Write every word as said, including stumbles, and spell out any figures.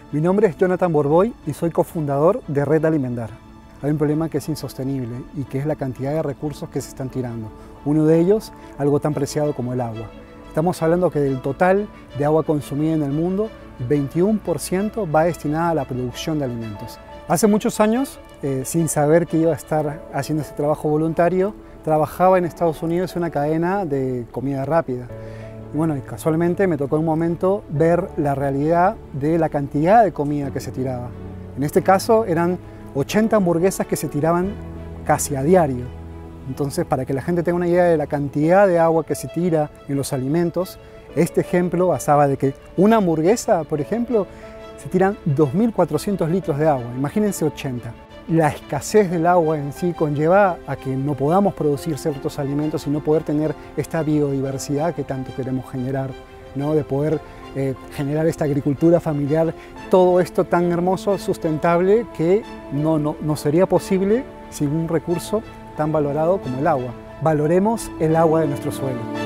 Mi nombre es Jonathan Borboy y soy cofundador de Red Alimentar. Hay un problema que es insostenible y que es la cantidad de recursos que se están tirando. Uno de ellos, algo tan preciado como el agua. Estamos hablando que del total de agua consumida en el mundo, veintiuno por ciento va destinada a la producción de alimentos. Hace muchos años, eh, sin saber que iba a estar haciendo este trabajo voluntario, trabajaba en Estados Unidos en una cadena de comida rápida. Y bueno, casualmente me tocó en un momento ver la realidad de la cantidad de comida que se tiraba. En este caso eran ochenta hamburguesas que se tiraban casi a diario. Entonces, para que la gente tenga una idea de la cantidad de agua que se tira en los alimentos, este ejemplo basaba de que una hamburguesa, por ejemplo, se tiran dos mil cuatrocientos litros de agua. Imagínense ochenta. La escasez del agua en sí conlleva a que no podamos producir ciertos alimentos y no poder tener esta biodiversidad que tanto queremos generar, ¿no? De poder eh, generar esta agricultura familiar, todo esto tan hermoso, sustentable, que no, no, no sería posible sin un recurso tan valorado como el agua. Valoremos el agua de nuestro suelo.